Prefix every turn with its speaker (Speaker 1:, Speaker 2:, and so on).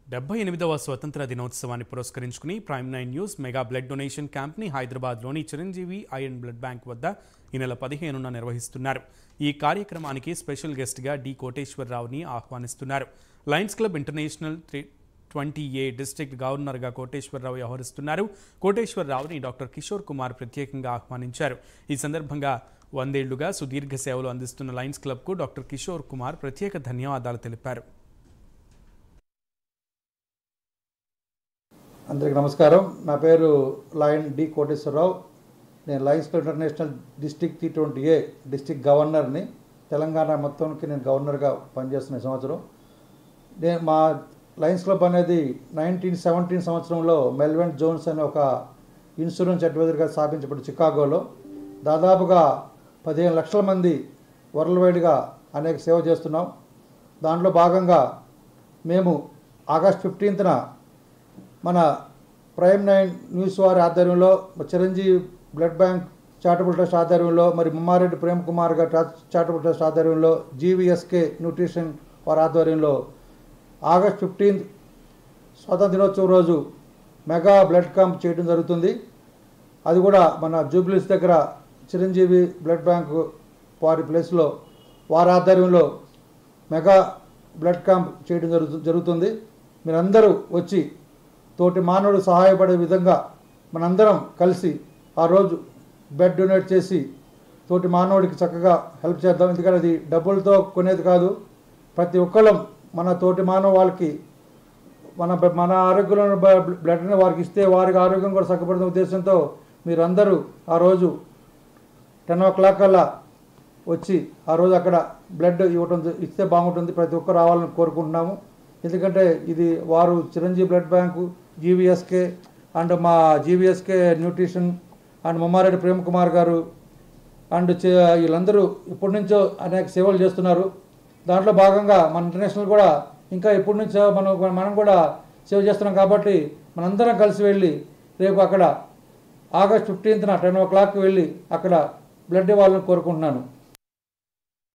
Speaker 1: 78వ స్వతంత్ర దినోత్సవాన్ని పురస్కరించుకుని Prime9 News mega blood donation క్యాంప్ని హైదరాబాద్లోని చిరంజీవి ఐరన్ బ్లడ్ బ్యాంక్ వద్ద ఈ నెల 15న నిర్వహిస్తున్నారు. ఈ కార్యక్రమానికి స్పెషల్ గెస్ట్గా డి కోటేశ్వరరావుని ఆహ్వానిస్తున్నారు. Lions Club international 20A district గవర్నర్గా కోటేశ్వరరావు వ్యవహరిస్తున్నారు. కోటేశ్వరరావుని డాక్టర్ కిషోర్ కుమార్ ప్రత్యేకంగా ఆహ్వానించారు. ఈ సందర్భంగా 100 ఏళ్లుగా సుదీర్ఘ సేవలు అందిస్తున్న లయన్స్ క్లబ్కు డాక్టర్ కిషోర్ కుమార్ ప్రత్యేక ధన్యవాదాలు తెలిపారు.
Speaker 2: అందరికీ నమస్కారం. నా పేరు లయన్ డి కోటేశ్వరరావు. నేను Lions Club International district 20A district గవర్నర్ని. తెలంగాణ మొత్తానికి నేను గవర్నర్గా పనిచేస్తున్న సంవత్సరం. మా లయన్స్ క్లబ్ అనేది 1917 సంవత్సరంలో మెల్విన్ జోన్స్ అనే ఒక ఇన్సూరెన్స్ అడ్వైజర్గా స్థాపించబడి చికాగోలో దాదాపుగా 15 లక్షల మంది వరల్డ్ వైడ్గా అనేక సేవ చేస్తున్నాం. దాంట్లో భాగంగా మేము ఆగస్ట్ 15న మన ప్రైమ్9 న్యూస్ వారి ఆధ్వర్యంలో Chiranjeevi blood bank charitable trust ఆధ్వర్యంలో మరి ముమ్మారెడ్డి ప్రేమ్ కుమార్ గారి చారిటబుల్ ట్రస్ట్ ఆధ్వర్యంలో జీవీఎస్కే న్యూట్రిషన్ వారి ఆధ్వర్యంలో ఆగస్ట్ 15 స్వాతంత్ర దినోత్సవం రోజు మెగా బ్లడ్ క్యాంప్ చేయడం జరుగుతుంది. అది కూడా మన జూబ్లీస్ దగ్గర చిరంజీవి బ్లడ్ బ్యాంక్ వారి ప్లేస్లో వారి ఆధ్వర్యంలో మెగా బ్లడ్ క్యాంప్ చేయడం జరుగుతుంది. మీరందరూ వచ్చి తోటి మానవుడు సహాయపడే విధంగా మనందరం కలిసి ఆ రోజు బ్లడ్ డొనేట్ చేసి తోటి మానవుడికి చక్కగా హెల్ప్ చేద్దాం. ఎందుకంటే అది డబ్బులతో కొనేది కాదు. ప్రతి ఒక్కళ్ళం మన తోటి మానవ వాళ్ళకి మన ఆరోగ్యంలో బ్లడ్ని వారికి ఇస్తే వారికి ఆరోగ్యం కూడా చక్కబడుతున్న ఉద్దేశంతో మీరందరూ ఆ రోజు 10 o'clock కల్లా వచ్చి ఆ రోజు అక్కడ బ్లడ్ ఇస్తే బాగుంటుంది. ప్రతి ఒక్కరు రావాలని కోరుకుంటున్నాము. ఎందుకంటే ఇది వారు Chiranjeevi blood bank, GVSK and మా GVSK nutrition and Mummareddy Prem Kumar garu and వీళ్ళందరూ ఇప్పటి నుంచో అనేక సేవలు చేస్తున్నారు. దాంట్లో భాగంగా మన ఇంటర్నేషనల్ కూడా ఇంకా ఇప్పటి నుంచో మనం కూడా సేవ చేస్తున్నాం. కాబట్టి మనందరం కలిసి వెళ్ళి రేపు అక్కడ ఆగస్ట్ 15న 10 o'clock వెళ్ళి అక్కడ బ్లడ్ ఇవ్వాలని కోరుకుంటున్నాను.